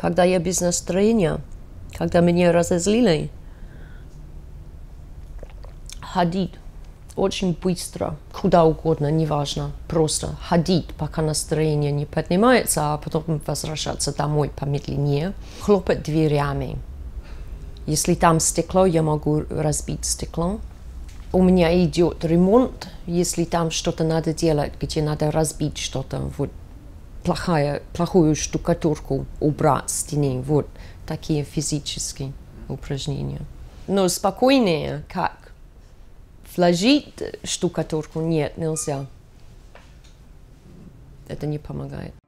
когда я без настроения, когда меня разозлили, ходить очень быстро, куда угодно, неважно, просто ходить, пока настроение не поднимается, а потом возвращаться домой помедленнее, хлопать дверями. Если там стекло, я могу разбить стекло. У меня идет ремонт, если там что-то надо делать, где надо разбить что-то, вот плохую штукатурку убрать с стены, вот такие физические упражнения. Но спокойнее, как вложить штукатурку, нет, нельзя. Это не помогает.